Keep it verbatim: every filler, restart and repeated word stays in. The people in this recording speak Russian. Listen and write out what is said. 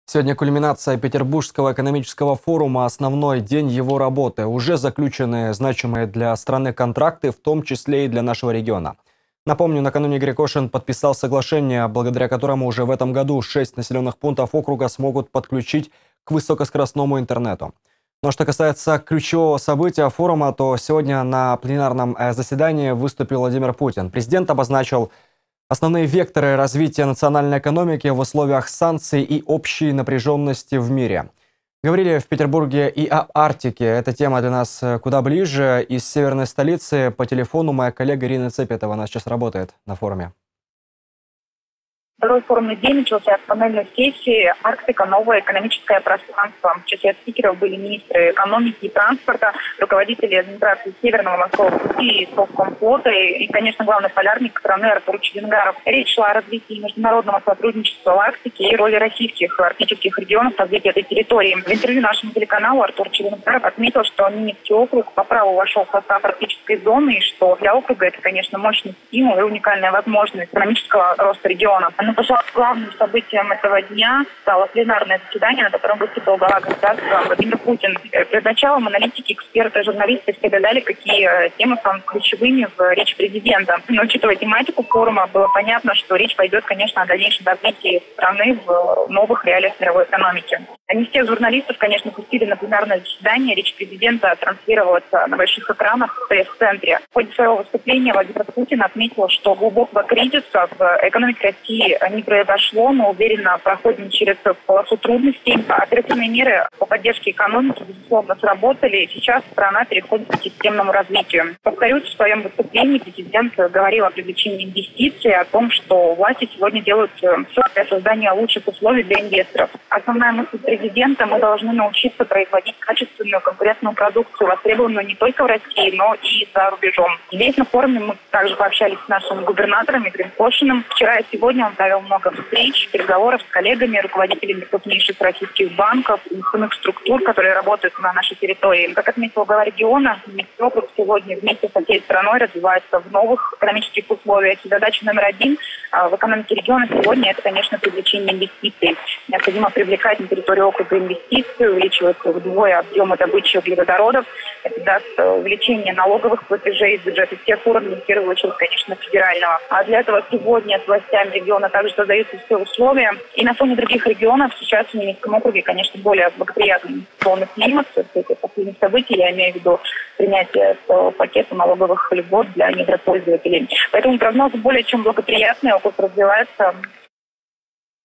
Сегодня кульминация Петербургского экономического форума, основной день его работы. Уже заключены значимые для страны контракты, в том числе и для нашего региона. Напомню, накануне Григорьевич подписал соглашение, благодаря которому уже в этом году шесть населенных пунктов округа смогут подключить к высокоскоростному интернету. Но что касается ключевого события форума, то сегодня на пленарном э, заседании выступил Владимир Путин. Президент обозначил основные векторы развития национальной экономики в условиях санкций и общей напряженности в мире. Говорили в Петербурге и о Арктике. Эта тема для нас куда ближе. Из северной столицы по телефону моя коллега Ирина Цепетова, она сейчас работает на форуме. Второй форумный день начался с панельной сессии «Арктика. Новое экономическое пространство». В числе спикеров были министры экономики и транспорта, руководители администрации Северного морского пути и Совкомфлота и, конечно, главный полярник страны Артур Челенгаров. Речь шла о развитии международного сотрудничества в Арктике и роли российских арктических регионов в развитии этой территории. В интервью нашему телеканалу Артур Челенгаров отметил, что Минский округ по праву вошел в состав арктической зоны и что для округа это, конечно, мощный стимул и уникальная возможность экономического роста региона. Но, пожалуй, главным событием этого дня стало пленарное заседание, на котором выступил глава государства Владимир Путин. Перед началом аналитики, эксперты, журналисты все гадали, какие темы станут ключевыми в речи президента. Но, учитывая тематику форума, было понятно, что речь пойдет, конечно, о дальнейшем развитии страны в новых реалиях мировой экономики. Не всех журналистов, конечно, пустили на пленарное заседание. Речь президента транслировалась на больших экранах в пресс-центре. В ходе своего выступления Владимир Путин отметил, что глубокого кризиса в экономике России не произошло, но уверенно проходим через полосу трудностей. Оперативные меры по поддержке экономики, безусловно, сработали, и сейчас страна переходит к системному развитию. Повторюсь, в своем выступлении президент говорил о привлечении инвестиций, о том, что власти сегодня делают все для создания лучших условий для инвесторов. Основная мысль президента: мы должны научиться производить качественную конкурентную продукцию, востребованную не только в России, но и за рубежом. Здесь на форуме мы также пообщались с нашим губернатором Игорем Кошиным. Вчера и сегодня он провел много встреч, переговоров с коллегами, руководителями крупнейших российских банков, иных структур, которые работают на нашей территории. Как отметил глава региона, Минский округ сегодня вместе со всей страной развивается в новых экономических условиях. И задача номер один в экономике региона сегодня — это, конечно, привлечение инвестиций. Необходимо привлекать на территорию округа инвестиции, увеличивать вдвое объемы добычи углеводородов. Это даст увеличение налоговых платежей из бюджета всех уровней, в первую очередь, конечно, федерального. А для этого сегодня с властями региона также создаются все условия. И на фоне других регионов сейчас в Минском округе, конечно, более благоприятный полный климат. Все эти последние события, я имею в виду принятие пакета налоговых льгот для недропользователей. Поэтому прогнозы более чем благоприятные, округ развивается